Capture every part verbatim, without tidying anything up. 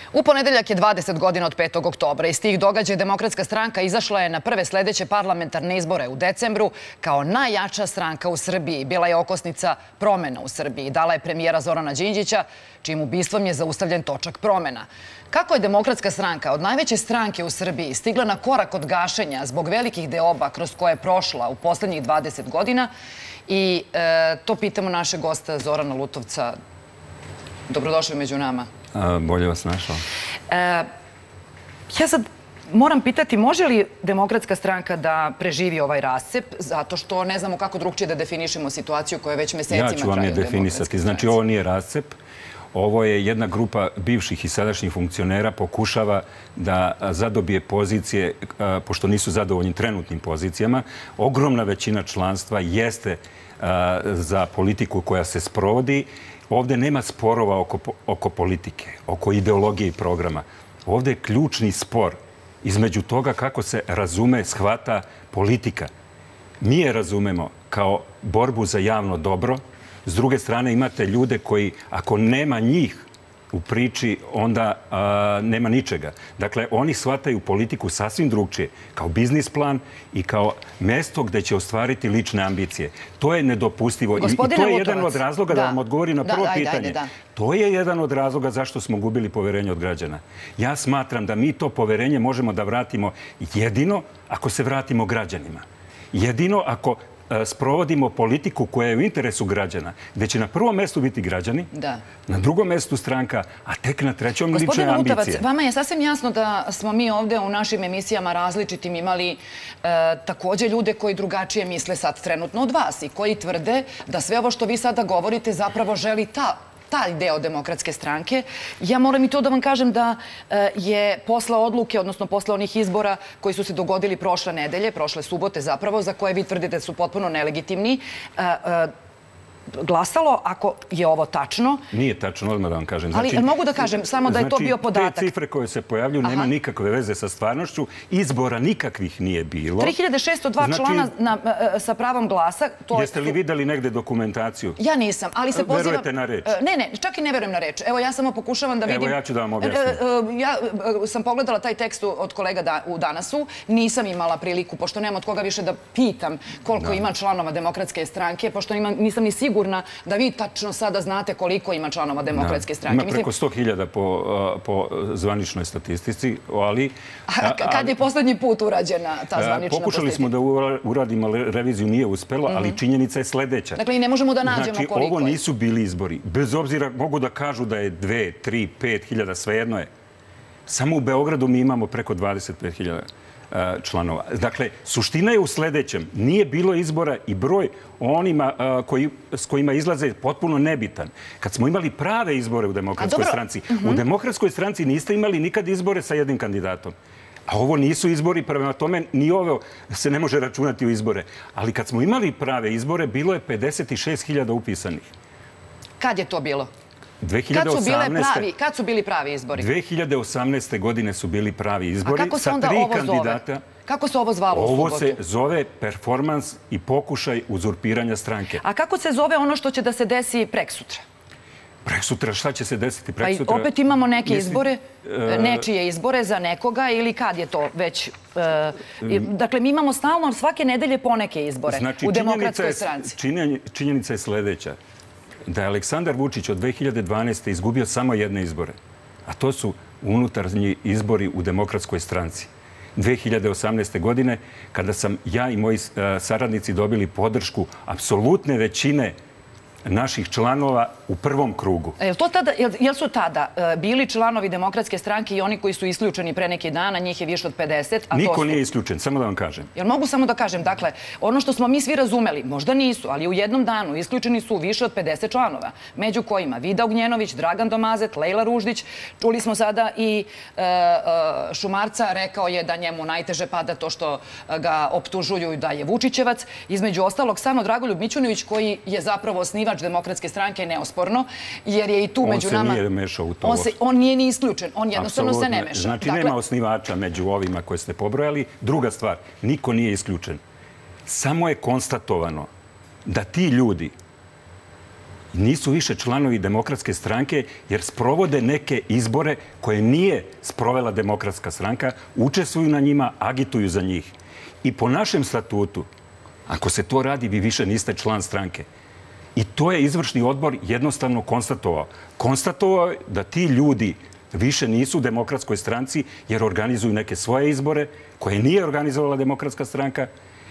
U ponedeljak je dvadeset godina od petog oktobra. Iz tih događaja Demokratska stranka izašla je na prve sledeće parlamentarne izbore u decembru kao najjača stranka u Srbiji. Bila je okosnica promena u Srbiji. Dala je premijera Zorana Đinđića, čijim ubistvom je zaustavljen točak promena. Kako je Demokratska stranka od najveće stranke u Srbiji stigla na korak od gašenja zbog velikih deoba kroz koje je prošla u poslednjih dvadeset godina? I e, to pitamo našeg gosta Zorana Lutovca. Dobrodošli među nama. A, bolje vas našao. E, ja sad moram pitati, može li Demokratska stranka da preživi ovaj rascep, zato što ne znamo kako drugčije da definišemo situaciju koja već mesecima traje. Ja ću vam je definisati. Znači, ovo nije rascep. Ovo je jedna grupa bivših i sadašnjih funkcionera pokušava da zadobije pozicije, pošto nisu zadovoljni trenutnim pozicijama. Ogromna većina članstva jeste za politiku koja se sprovodi. Ovde nema sporova oko, oko politike, oko ideologije i programa. Ovde je ključni spor između toga kako se razume, shvata politika. Mi je razumemo kao borbu za javno dobro. S druge strane imate ljude koji, ako nema njih u priči, onda a, nema ničega. Dakle, oni shvataju politiku sasvim drugčije, kao biznis plan i kao mesto gde će ostvariti lične ambicije. To je nedopustivo. I, i to je jedan od razloga, da, da vam odgovorim na prvo da, ajde, pitanje. Ajde, da. To je jedan od razloga zašto smo gubili poverenje od građana. Ja smatram da mi to poverenje možemo da vratimo jedino ako se vratimo građanima. Jedino ako sprovodimo politiku koja je u interesu građana, gde će na prvom mestu biti građani, da. Na drugom mestu stranka, a tek na trećom lične ambicije. Gospodine Lutovac, vama je sasvim jasno da smo mi ovde u našim emisijama različitim imali e, takođe ljude koji drugačije misle sad trenutno od vas i koji tvrde da sve ovo što vi sada govorite zapravo želi ta taj deo Demokratske stranke. Ja moram i to da vam kažem da je posle odluke, odnosno posle onih izbora koji su se dogodili prošle nedelje, prošle subote zapravo, za koje vi tvrdite da su potpuno nelegitimni, glasalo, ako je ovo tačno. Nije tačno, odmah da vam kažem. Znači, ali mogu da kažem samo da je to bio podatak. Te cifre koje se pojavljuju nema nikakve veze sa stvarnošću. Izbora nikakvih nije bilo. tri hiljade šesto dva člana na, sa pravom glasa. To jeste li videli negde dokumentaciju? Ja nisam, ali se pozivam... Verujete na reč? Ne, ne, čak i ne verujem na reč. Evo, ja samo pokušavam da vidim... Evo, ja ću da vam objasnim. Ja sam pogledala taj tekst od kolega u Danasu. Nisam imala priliku, pošto nema od koga više da pitam koliko ima članova Demokratske stranke, pošto nisam ni sigurna da vi tačno sada znate koliko ima članova Demokratske stranke. Ima preko sto hiljada po zvaničnoj statistici, ali... Kad je poslednji put urađena ta zvanična statistika? Pokušali smo da uradimo reviziju, nije uspelo, ali činjenica je sledeća. Dakle, i ne možemo da nađemo koliko je. Znači, ovo nisu bili izbori. Bez obzira, mogu da kažu da je dve, tri, pet hiljada, svejedno je. Samo u Beogradu mi imamo preko dvadeset pet hiljada članova. Dakle, suština je u sledećem. Nije bilo izbora i broj onima koji, s kojima izlaze potpuno nebitan. Kad smo imali prave izbore u Demokratskoj stranci, u Demokratskoj stranci niste imali nikad izbore sa jednim kandidatom. A ovo nisu izbori, prema tome ni ovo se ne može računati u izbore. Ali kad smo imali prave izbore, bilo je pedeset šest hiljada upisanih. Kad je to bilo? dve hiljade osamnaeste. Kad su bili pravi izbori? dve hiljade osamnaeste. godine su bili pravi izbori. A kako se onda ovo zove? Kako se ovo zvalo u subotu? Ovo se zove performans i pokušaj uzurpiranja stranke. A kako se zove ono što će da se desi preksutra? Preksutra? Šta će se desiti preksutra? Pa opet imamo neke izbore, nečije izbore za nekoga ili kad je to već... Dakle, mi imamo stalno svake nedelje poneke izbore u Demokratskoj stranci. Činjenica je sledeća. Da je Aleksandar Vučić od dve hiljade dvanaeste. izgubio samo jedne izbore, a to su unutarnji izbori u Demokratskoj stranci. dve hiljade osamnaeste. godine, kada sam ja i moji saradnici dobili podršku apsolutne većine naših članova u prvom krugu. Jel su tada bili članovi Demokratske stranke i oni koji su isključeni pre neki dana, njih je više od pedeset? Niko nije isključen, samo da vam kažem. Jel mogu samo da kažem? Dakle, ono što smo mi svi razumeli, možda nisu, ali u jednom danu isključeni su više od pedeset članova, među kojima Vida Ognjenović, Dragan Domazet, Lejla Ruždić. Čuli smo sada i Šumarca, rekao je da njemu najteže pada to što ga optužuju da je Vučićevac. Između ostalog, samo Dragoljub Mićunović, koji je zapravo osnivač Demokratske stranke, neosporno, jer je i tu među nama... On se nije mešao u to. On nije ni isključen, on jednostavno se ne meša. Znači, nema osnivača među ovima koje ste pobrojali. Druga stvar, niko nije isključen. Samo je konstatovano da ti ljudi nisu više članovi Demokratske stranke jer sprovode neke izbore koje nije sprovela Demokratska stranka, učestvuju na njima, agituju za njih. I po našem statutu, ako se to radi, vi više niste član stranke. I to je izvršni odbor jednostavno konstatovao. Konstatovao je da ti ljudi više nisu u Demokratskoj stranci jer organizuju neke svoje izbore koje nije organizovala Demokratska stranka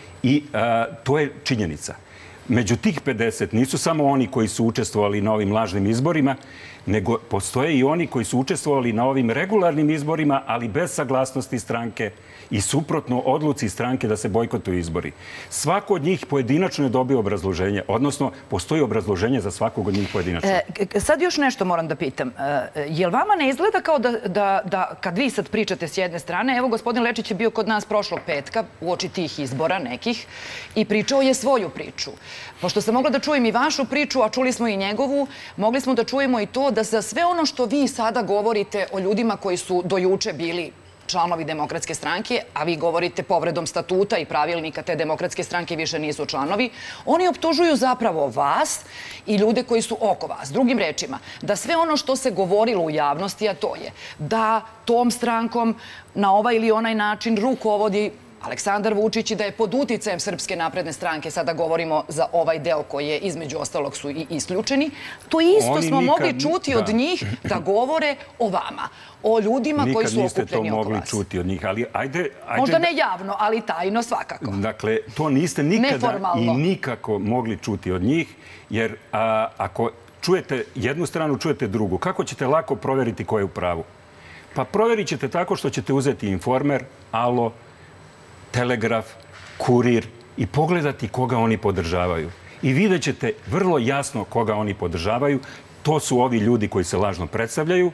i a, to je činjenica. Među tih pedeset nisu samo oni koji su učestvovali na ovim lažnim izborima, nego postoje i oni koji su učestvovali na ovim regularnim izborima, ali bez saglasnosti stranke i suprotno odluci stranke da se bojkotuju izbori. Svako od njih pojedinačno je dobio obrazloženje, odnosno postoji obrazloženje za svakog od njih pojedinačno. E, sad još nešto moram da pitam. E, je li vama ne izgleda kao da, da, da kad vi sad pričate s jedne strane, evo gospodin Lečić je bio kod nas prošlog petka uoči tih izbora nekih i pričao je svoju priču. Pošto sam mogla da čujem i vašu priču, a čuli smo i njegovu, mogli smo da čujemo i to da za sve ono što vi sada govorite o ljudima koji su do juče bili članovi Demokratske stranke, a vi govorite povredom statuta i pravilnika te Demokratske stranke više nisu članovi, oni optužuju zapravo vas i ljude koji su oko vas. Drugim rečima, da sve ono što se govorilo u javnosti, a to je da tom strankom na ovaj ili onaj način rukovodi Aleksandar Vučić i da je pod uticajem Srpske napredne stranke, sada govorimo za ovaj deo koji je između ostalog su i isključeni, to isto smo mogli čuti od njih da govore o vama, o ljudima koji su okupljeni oko vas. Nikad niste to mogli čuti od njih, ali ajde... Možda ne javno, ali tajno svakako. Dakle, to niste nikada i nikako mogli čuti od njih, jer ako čujete jednu stranu, čujete drugu, kako ćete lako provjeriti ko je u pravu? Pa provjerit ćete tako što ćete uzeti Informer, Alo, Telegraf, Kurir i pogledati koga oni podržavaju. I vidjet ćete vrlo jasno koga oni podržavaju. To su ovi ljudi koji se lažno predstavljaju.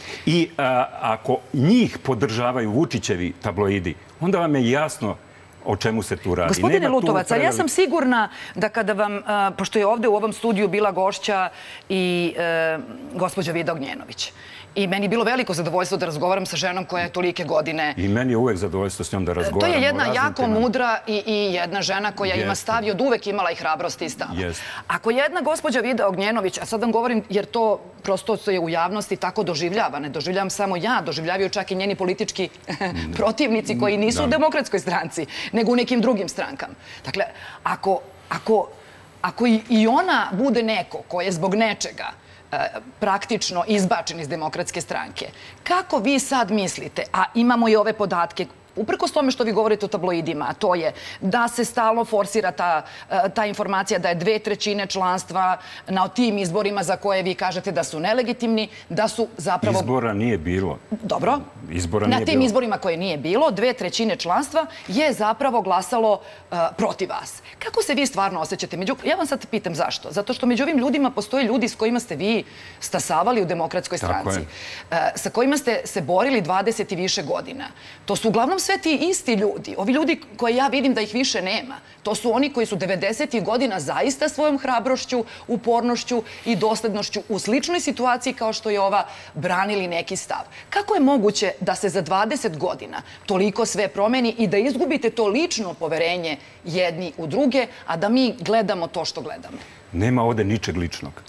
I a, ako njih podržavaju Vučićevi tabloidi, onda vam je jasno o čemu se tu radi. Gospodine Lutovac, ja sam sigurna da kada vam, pošto je ovde u ovom studiju bila gošća i gospođa Vida Ognjenović, i meni je bilo veliko zadovoljstvo da razgovaram sa ženom koja je tolike godine... I meni je uvek zadovoljstvo s njom da razgovaram. To je jedna jako mudra i, i jedna žena koja ima stav i od uvek imala i hrabrosti i stava. Ako jedna gospođa Vida Ognjenović, a sad vam govorim jer to prosto je u javnosti tako doživljava, ne doživljavam samo ja, doživljavaju čak i njeni politički protivnici koji nisu u Demokratskoj stranci, nego u nekim drugim strankama. Dakle, ako, ako, ako i ona bude neko ko je zbog nečega praktično izbačen iz Demokratske stranke. Kako vi sad mislite, a imamo i ove podatke, uprkos tome što vi govorite o tabloidima, a to je da se stalno forsira ta, ta informacija da je dve trećine članstva na tim izborima za koje vi kažete da su nelegitimni, da su zapravo... Izbora nije bilo. Dobro. Izbora na nije tim bilo. izborima koje nije bilo, dve trećine članstva je zapravo glasalo uh, protiv vas. Kako se vi stvarno osjećate? Među... Ja vam sad pitam zašto. Zato što među ovim ljudima postoje ljudi s kojima ste vi stasavali u Demokratskoj stranci. Uh, sa kojima ste se borili dvadeset i više godina. To su uglavnom sve ti isti ljudi, ovi ljudi koje ja vidim da ih više nema, to su oni koji su devedesetih godina zaista svojom hrabrošću, upornošću i doslednošću u sličnoj situaciji kao što je ova branili neki stav. Kako je moguće da se za dvadeset godina toliko sve promeni i da izgubite to lično poverenje jedni u druge, a da mi gledamo to što gledamo? Nema ovde ničeg ličnog.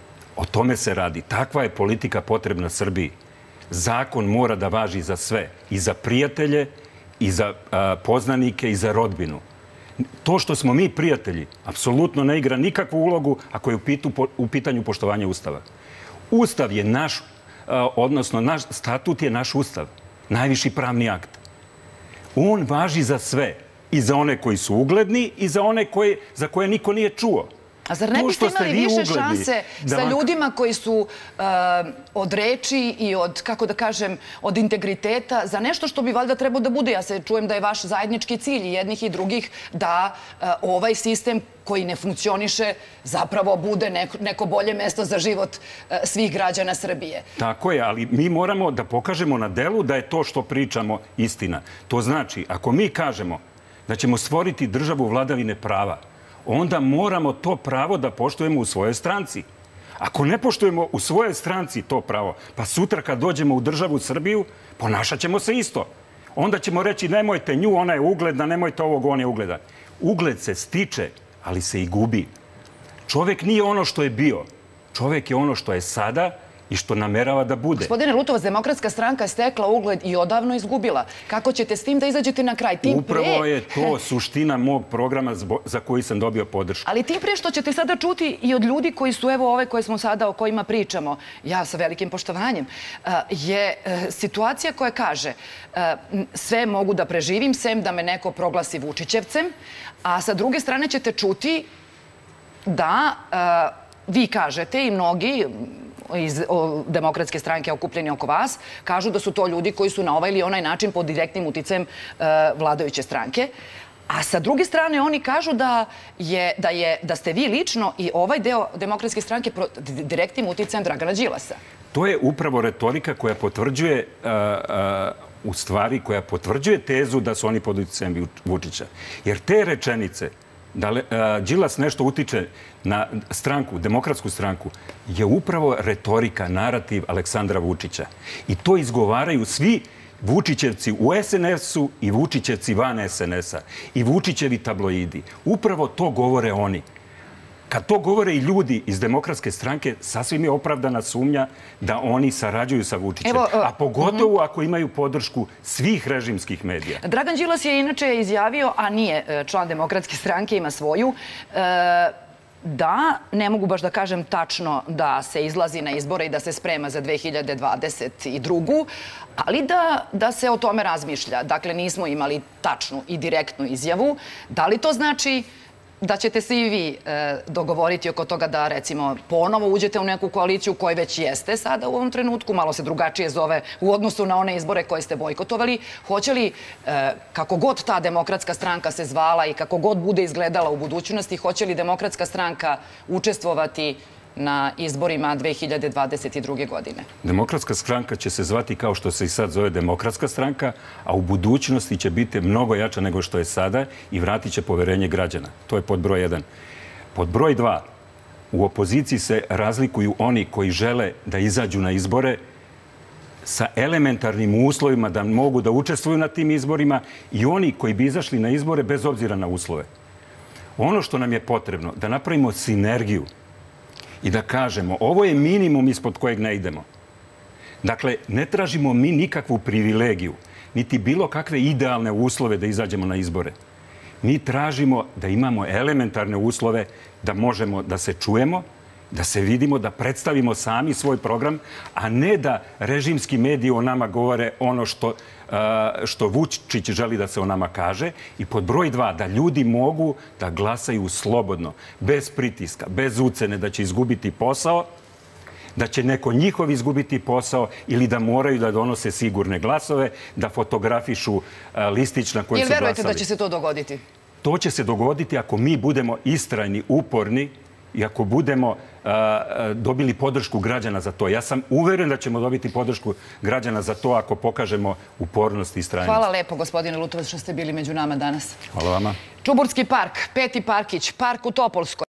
O tome se radi. Takva je politika potrebna Srbiji. Zakon mora da važi za sve. I za prijatelje, i za a, poznanike, i za rodbinu. To što smo mi prijatelji, apsolutno ne igra nikakvu ulogu ako je u, pitu, u pitanju poštovanja Ustava. Ustav je naš, a, odnosno naš statut je naš Ustav. Najviši pravni akt. On važi za sve. I za one koji su ugledni i za one koje, za koje niko nije čuo. A zar ne biste imali više šanse sa ljudima koji su od reči i od, kako da kažem, od integriteta za nešto što bi valjda trebao da bude? Ja se čujem da je vaš zajednički cilj jednih i drugih da ovaj sistem koji ne funkcioniše zapravo bude neko, neko bolje mesto za život svih građana Srbije. Tako je, ali mi moramo da pokažemo na delu da je to što pričamo istina. To znači, ako mi kažemo da ćemo stvoriti državu vladavine prava, onda moramo to pravo da poštujemo u svojoj stranci. Ako ne poštujemo u svojoj stranci to pravo, pa sutra kad dođemo u državu Srbiju, ponašat ćemo se isto. Onda ćemo reći nemojte nju, ona je ugledna, nemojte ovog, on je ugledan. Ugled se stiče, ali se i gubi. Čovjek nije ono što je bio. Čovek je ono što je sada i što namerava da bude. Gospodine Lutovac, Demokratska stranka je stekla ugled i odavno izgubila. Kako ćete s tim da izađete na kraj? Tim pre... Upravo je to suština mog programa za koji sam dobio podršku. Ali tim pre što ćete sada čuti i od ljudi koji su, evo ove koje smo sada, o kojima pričamo, ja sa velikim poštovanjem, je situacija koja kaže sve mogu da preživim, sem da me neko proglasi Vučićevcem, a sa druge strane ćete čuti da vi kažete i mnogi iz Demokratske stranke okupljeni oko vas, kažu da su to ljudi koji su na ovaj ili onaj način pod direktnim uticajem vladajuće stranke. A sa druge strane oni kažu da, je, da, je, da ste vi lično i ovaj deo Demokratske stranke pod direktnim uticajem Dragana Đilasa. To je upravo retorika koja potvrđuje, uh, uh, u stvari, koja potvrđuje tezu da su oni pod uticajem Vučića. Jer te rečenice da Đilas nešto utiče na stranku, Demokratsku stranku, je upravo retorika, narativ Aleksandra Vučića. I to izgovaraju svi Vučićevci u es en esu i Vučićevci van es en esa. I Vučićevi tabloidi. Upravo to govore oni. Kad to govore i ljudi iz Demokratske stranke, sasvim je opravdana sumnja da oni sarađuju sa Vučićem. A pogotovo ako imaju podršku svih režimskih medija. Dragan Đilas je inače izjavio, a nije član Demokratske stranke, ima svoju, da, ne mogu baš da kažem tačno da se izlazi na izbore i da se sprema za dve hiljade dvadeset drugu. ali da, da se o tome razmišlja. Dakle, nismo imali tačnu i direktnu izjavu. Da li to znači da ćete se i vi e, dogovoriti oko toga da, recimo, ponovo uđete u neku koaliciju koja već jeste sada u ovom trenutku, malo se drugačije zove u odnosu na one izbore koje ste bojkotovali? Hoće li, e, kako god ta Demokratska stranka se zvala i kako god bude izgledala u budućnosti, hoće li Demokratska stranka učestvovati na izborima dve hiljade dvadeset druge. godine? Demokratska stranka će se zvati kao što se i sad zove Demokratska stranka, a u budućnosti će biti mnogo jača nego što je sada i vratit će poverenje građana. To je pod broj jedan. Pod broj dva, u opoziciji se razlikuju oni koji žele da izađu na izbore sa elementarnim uslovima da mogu da učestvuju na tim izborima i oni koji bi izašli na izbore bez obzira na uslove. Ono što nam je potrebno, da napravimo sinergiju i da kažemo, ovo je minimum ispod kojeg ne idemo. Dakle, ne tražimo mi nikakvu privilegiju, niti bilo kakve idealne uslove da izađemo na izbore. Mi tražimo da imamo elementarne uslove da možemo da se čujemo, da se vidimo, da predstavimo sami svoj program, a ne da režimski mediji o nama govore ono što, što Vučić želi da se o nama kaže. I pod broj dva, da ljudi mogu da glasaju slobodno, bez pritiska, bez ucene da će izgubiti posao, da će neko njihov izgubiti posao ili da moraju da donose sigurne glasove, da fotografišu listić na kojem su glasali. Jel verujete da će se to dogoditi? To će se dogoditi ako mi budemo istrajni, uporni i ako budemo dobili podršku građana za to. Ja sam uveren da ćemo dobiti podršku građana za to ako pokažemo upornost i istrajnost. Hvala lepo, gospodine Lutovac, što ste bili među nama danas. Hvala vama. Čuburski park, Peti Parkić, park u Topolskoj.